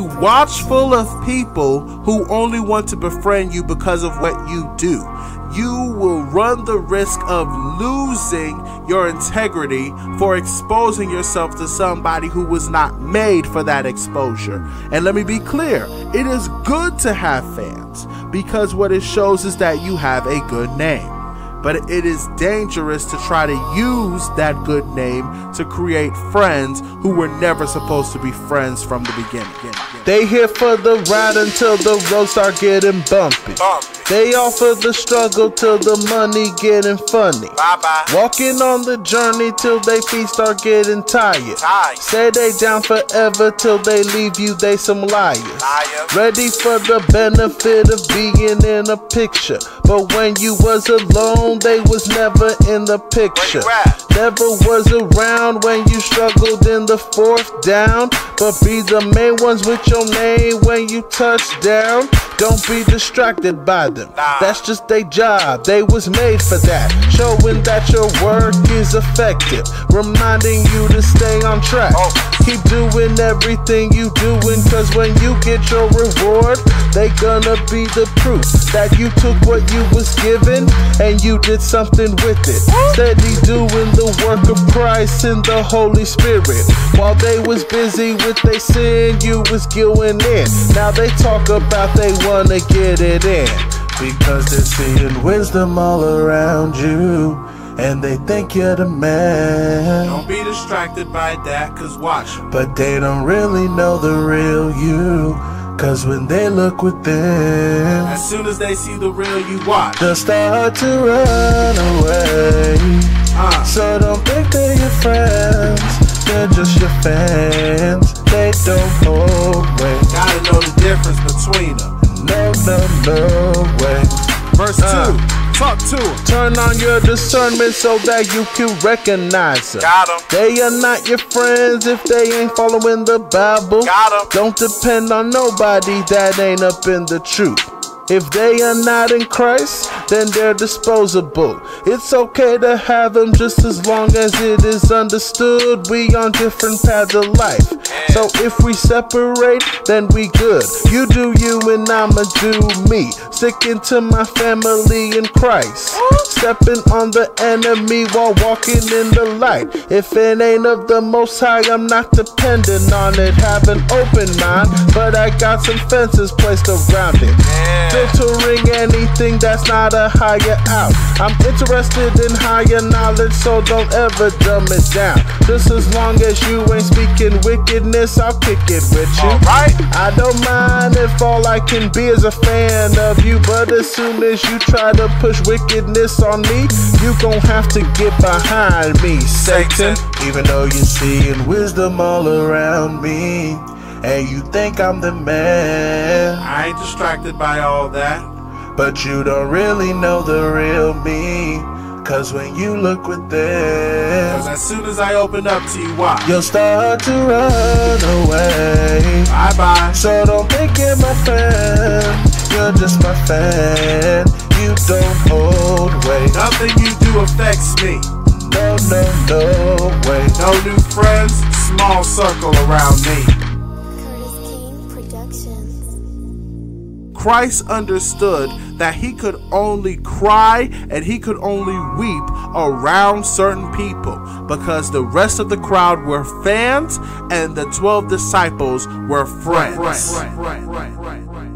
watchful of people who only want to befriend you because of what you do. You will run the risk of losing your integrity for exposing yourself to somebody who was not made for that exposure. And let me be clear, it is good to have fans because what it shows is that you have a good name. But it is dangerous to try to use that good name to create friends who were never supposed to be friends from the beginning. They here for the ride until the road start getting bumpy. They offer the struggle till the money getting funny. Walking on the journey till they feet start getting tired. Say they down forever till they leave you, they some liars. Ready for the benefit of being in a picture, but when you was alone, they was never in the picture. Never was around when you struggled in the fourth down, but be the main ones with your name when you touch down. Don't be distracted by them, that's just their job, they was made for that. Showing that your work is effective, reminding you to stay on track. Keep doing everything you doing, cause when you get your reward, they gonna be the proof that you took what you was given and you did something with it. Steady doing the work of Christ in the Holy Spirit. While they was busy with their sin, you was going in. Now they talk about they wanna get it in, because they're seeing wisdom all around you and they think you're the man. Don't be distracted by that, cause watch. But they don't really know the real you, cause when they look within, as soon as they see the real you, watch, they'll start to run away. So don't think they're your friends, they're just your fans. They don't hold weight. Gotta know the difference between them. No way. Verse 2, talk to them. Turn on your discernment so that you can recognize them. Got them. They are not your friends if they ain't following the Bible. Got them. Don't depend on nobody that ain't up in the truth. If they are not in Christ, then they're disposable. It's okay to have them just as long as it is understood we on different paths of life. So if we separate, then we good. You do you and I'ma do me. Sticking to my family in Christ. Stepping on the enemy while walking in the light. If it ain't of the Most High, I'm not dependent on it. Have an open mind, but I got some fences placed around it. Filtering anything that's not a higher out. I'm interested in higher knowledge, so don't ever dumb it down. Just as long as you ain't speaking wickedness, I'll kick it with you. I don't mind if all I can be is a fan of you, but as soon as you try to push wickedness on me, you gon' have to get behind me, Satan. Even though you're seeing wisdom all around me, and you think I'm the man, I ain't distracted by all that. but you don't really know the real me, cause when you look within, Cause as soon as I open up to you, watch, you'll start to run away. Bye-bye. So don't think you're my friend, you're just my fan. You don't hold weight. Nothing you do affects me. No way. No new friends, small circle around me. Curtis King Productions. Christ understood that he could only cry and he could only weep around certain people because the rest of the crowd were fans and the 12 disciples were friends.